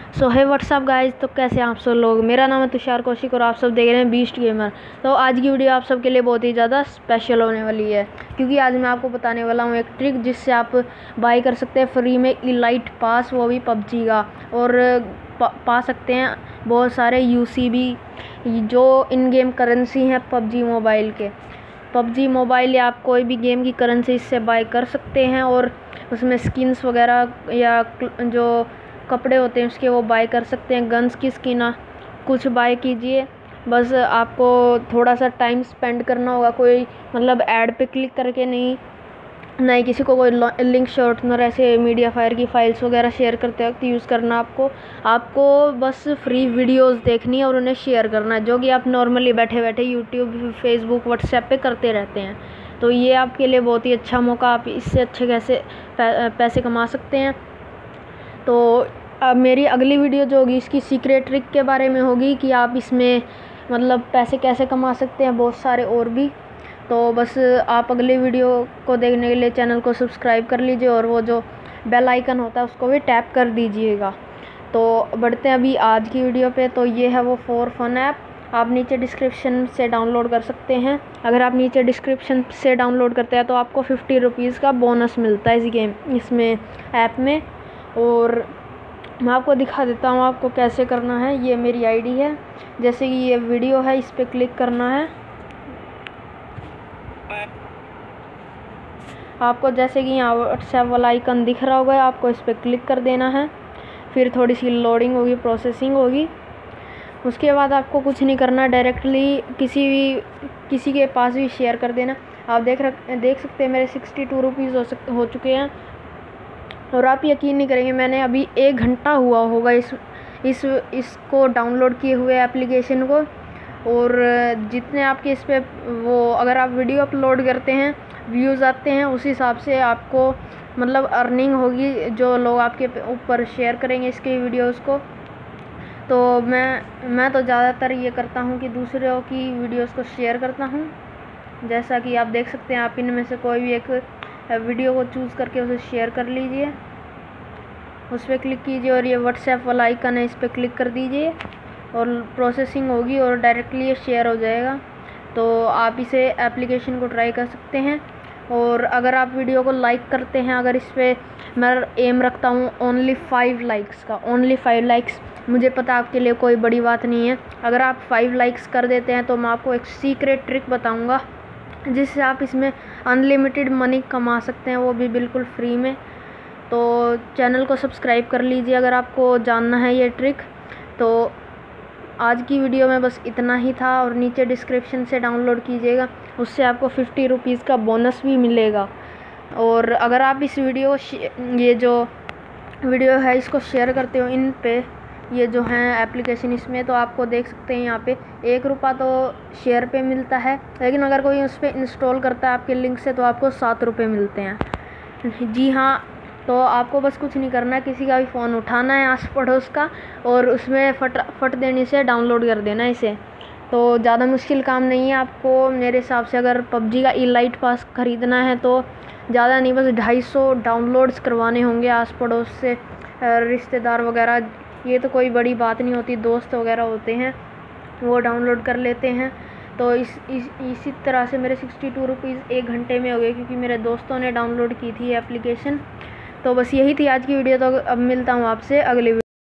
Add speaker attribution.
Speaker 1: सो है what's up guys, तो कैसे हैं आप सब लोग। मेरा नाम है तुषार कौशिक और आप सब देख रहे हैं बीस्ट गेमर। तो आज की वीडियो आप सब के लिए बहुत ही ज़्यादा स्पेशल होने वाली है, क्योंकि आज मैं आपको बताने वाला हूँ एक ट्रिक जिससे आप बाई कर सकते हैं फ्री में इलाइट पास, वो भी पबजी का। और पा सकते हैं बहुत सारे यूसीबी जो इन गेम करेंसी हैं पबजी मोबाइल के। पबजी मोबाइल या आप कोई भी गेम की करेंसी इससे बाई कर सकते हैं और उसमें स्किन्स वगैरह या जो कपड़े होते हैं उसके वो बाय कर सकते हैं। गन्स की स्किन कुछ बाय कीजिए, बस आपको थोड़ा सा टाइम स्पेंड करना होगा। कोई मतलब ऐड पे क्लिक करके नहीं किसी को कोई लिंक शॉर्टनर ऐसे मीडिया फायर की फाइल्स वगैरह शेयर करते वक्त यूज़ करना। आपको बस फ्री वीडियोस देखनी है और उन्हें शेयर करना है, जो कि आप नॉर्मली बैठे बैठे यूट्यूब, फेसबुक, व्हाट्सएप पे करते रहते हैं। तो ये आपके लिए बहुत ही अच्छा मौका, आप इससे अच्छे कैसे पैसे कमा सकते हैं। तो अब मेरी अगली वीडियो जो होगी इसकी सीक्रेट ट्रिक के बारे में होगी कि आप इसमें मतलब पैसे कैसे कमा सकते हैं, बहुत सारे और भी। तो बस आप अगली वीडियो को देखने के लिए चैनल को सब्सक्राइब कर लीजिए और वो जो बेल आइकन होता है उसको भी टैप कर दीजिएगा। तो बढ़ते हैं अभी आज की वीडियो पे। तो ये है वो फॉर फन ऐप, आप नीचे डिस्क्रिप्शन से डाउनलोड कर सकते हैं। अगर आप नीचे डिस्क्रिप्शन से डाउनलोड करते हैं तो आपको 50 रुपीज़ का बोनस मिलता है इसमें ऐप में। और मैं आपको दिखा देता हूँ आपको कैसे करना है। ये मेरी आईडी है, जैसे कि ये वीडियो है, इस पर क्लिक करना है आपको। जैसे कि यहाँ व्हाट्सएप वाला आइकन दिख रहा होगा, आपको इस पर क्लिक कर देना है। फिर थोड़ी सी लोडिंग होगी, प्रोसेसिंग होगी। उसके बाद आपको कुछ नहीं करना, डायरेक्टली किसी के पास भी शेयर कर देना। आप देख सकते हैं मेरे 62 रुपीज़ हो चुके हैं। और आप यकीन नहीं करेंगे, मैंने अभी 1 घंटा हुआ होगा इसको डाउनलोड किए हुए एप्लीकेशन को। और जितने आपके इस पे वो अगर आप वीडियो अपलोड करते हैं, व्यूज़ आते हैं, उस हिसाब से आपको मतलब अर्निंग होगी, जो लोग आपके ऊपर शेयर करेंगे इसके वीडियोस को। तो मैं तो ज़्यादातर ये करता हूँ कि दूसरों की वीडियोस को शेयर करता हूँ। जैसा कि आप देख सकते हैं, आप इनमें से कोई भी एक वीडियो को चूज़ करके उसे शेयर कर लीजिए, उस पर क्लिक कीजिए और ये व्हाट्सएप वाला आइकन है, इस पर क्लिक कर दीजिए और प्रोसेसिंग होगी और डायरेक्टली ये शेयर हो जाएगा। तो आप इसे एप्लीकेशन को ट्राई कर सकते हैं। और अगर आप वीडियो को लाइक करते हैं, अगर इस पर मैं एम रखता हूँ ओनली 5 लाइक्स का, ओनली 5 लाइक्स, मुझे पता आपके लिए कोई बड़ी बात नहीं है। अगर आप 5 लाइक्स कर देते हैं तो मैं आपको एक सीक्रेट ट्रिक बताऊँगा जिससे आप इसमें अनलिमिटेड मनी कमा सकते हैं, वो भी बिल्कुल फ्री में। तो चैनल को सब्सक्राइब कर लीजिए अगर आपको जानना है ये ट्रिक। तो आज की वीडियो में बस इतना ही था और नीचे डिस्क्रिप्शन से डाउनलोड कीजिएगा, उससे आपको 50 रुपीज़ का बोनस भी मिलेगा। और अगर आप इस ये जो वीडियो है इसको शेयर करते हो इन पे, ये जो हैं एप्लीकेशन इसमें, तो आपको देख सकते हैं यहाँ पे 1 रुपया तो शेयर पे मिलता है, लेकिन अगर कोई उस पर इंस्टॉल करता है आपके लिंक से तो आपको 7 रुपये मिलते हैं। जी हाँ, तो आपको बस कुछ नहीं करना है, किसी का भी फ़ोन उठाना है आस पड़ोस का और उसमें फट देने से डाउनलोड कर देना है इसे। तो ज़्यादा मुश्किल काम नहीं है आपको मेरे हिसाब से। अगर पबजी का इलाइट पास ख़रीदना है तो ज़्यादा नहीं, बस 250 डाउनलोड्स करवाने होंगे आस पड़ोस से, रिश्तेदार वगैरह। ये तो कोई बड़ी बात नहीं होती, दोस्त वगैरह होते हैं वो डाउनलोड कर लेते हैं। तो इसी तरह से मेरे 62 रुपीज़ 1 घंटे में हो गए, क्योंकि मेरे दोस्तों ने डाउनलोड की थी ये एप्लीकेशन। तो बस यही थी आज की वीडियो। तो अब मिलता हूँ आपसे अगले वीडियो।